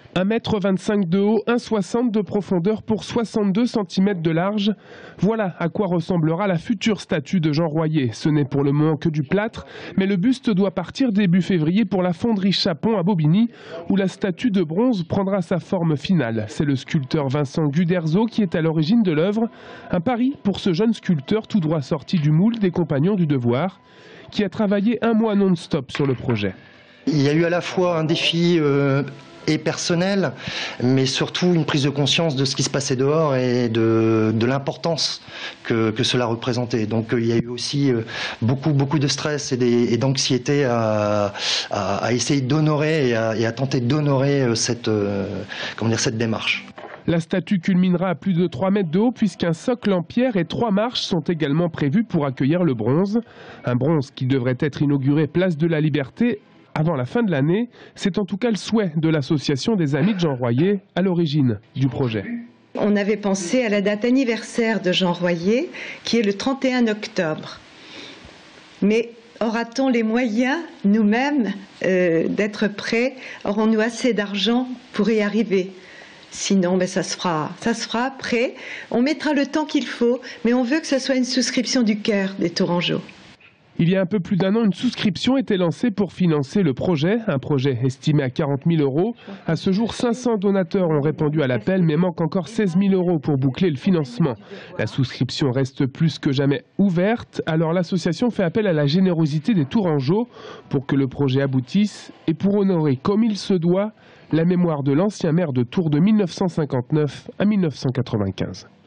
1,25 m de haut, 1,60 m de profondeur pour 62 cm de large. Voilà à quoi ressemblera la future statue de Jean Royer. Ce n'est pour le moment que du plâtre, mais le buste doit partir début février pour la fonderie Chapon à Bobigny, où la statue de bronze prendra sa forme finale. C'est le sculpteur Vincent Guderzo qui est à l'origine de l'œuvre. Un pari pour ce jeune sculpteur tout droit sorti du moule des Compagnons du Devoir, qui a travaillé un mois non-stop sur le projet. Il y a eu à la fois un défi et personnel, mais surtout une prise de conscience de ce qui se passait dehors et de l'importance que cela représentait. Donc il y a eu aussi beaucoup de stress et d'anxiété à essayer d'honorer et à tenter d'honorer cette démarche. La statue culminera à plus de 3 mètres de haut puisqu'un socle en pierre et 3 marches sont également prévues pour accueillir le bronze. Un bronze qui devrait être inauguré place de la Liberté avant la fin de l'année. C'est en tout cas le souhait de l'association des Amis de Jean Royer à l'origine du projet. On avait pensé à la date anniversaire de Jean Royer qui est le 31 octobre. Mais aura-t-on les moyens nous-mêmes d'être prêts? Aurons-nous assez d'argent pour y arriver? Sinon, ça se fera après. On mettra le temps qu'il faut, mais on veut que ce soit une souscription du cœur des Tourangeaux. Il y a un peu plus d'un an, une souscription était lancée pour financer le projet, un projet estimé à 40 000 €. À ce jour, 500 donateurs ont répondu à l'appel, mais manque encore 16 000 € pour boucler le financement. La souscription reste plus que jamais ouverte, alors l'association fait appel à la générosité des Tourangeaux pour que le projet aboutisse et pour honorer comme il se doit la mémoire de l'ancien maire de Tours de 1959 à 1995.